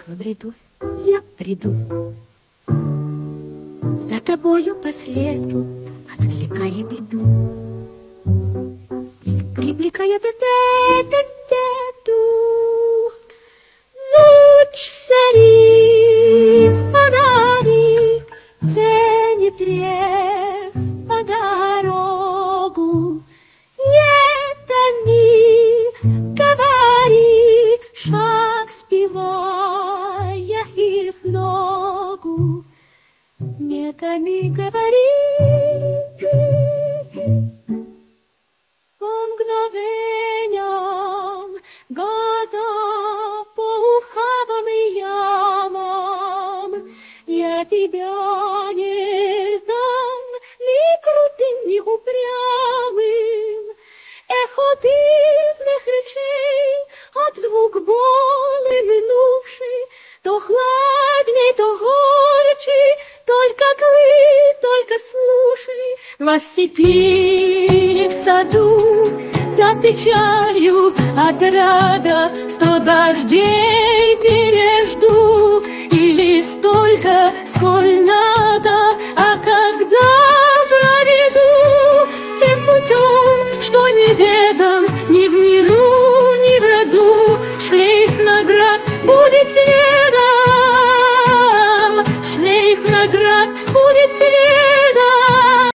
бреду, я приду за тобою по следу, отвлекая беду, привлекая беду. Ночь сорит фонарик, тени трев по дорогу. Не томи, говори, шаг сбивая их в ногу. Не томи, говори, по мгновениям года по ухабам и ямам. Я тебя не дам ни крутым, ни упрямым. Эхо дивных речей, от звук боли минувший, то хладней, то горче, только слушай. Вас степи в саду за печалью отрада 100 дождей пережду, и листок